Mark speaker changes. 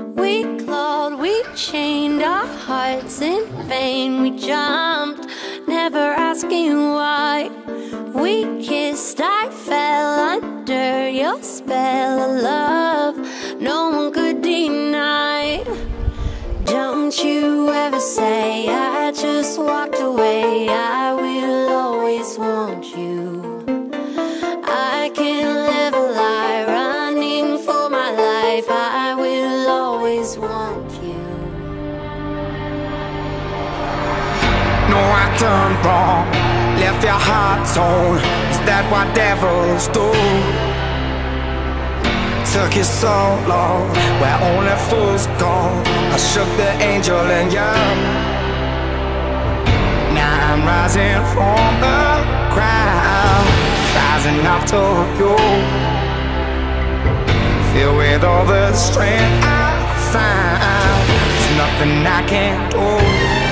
Speaker 1: We clawed, we chained our hearts in vain. We jumped, never asking why. We kissed, I fell under your spell of love no one could deny. Don't you ever say I just walked away. I will always want you. I can't live a lie, running for my life. I will always want you.
Speaker 2: No, I done wrong, left your heart torn. Is that what devils do? Took you so long, where only fools go. I shook the angel in you. Now I'm rising from the crowd, rising up to you. Filled with all the strength I find, there's nothing I can't do.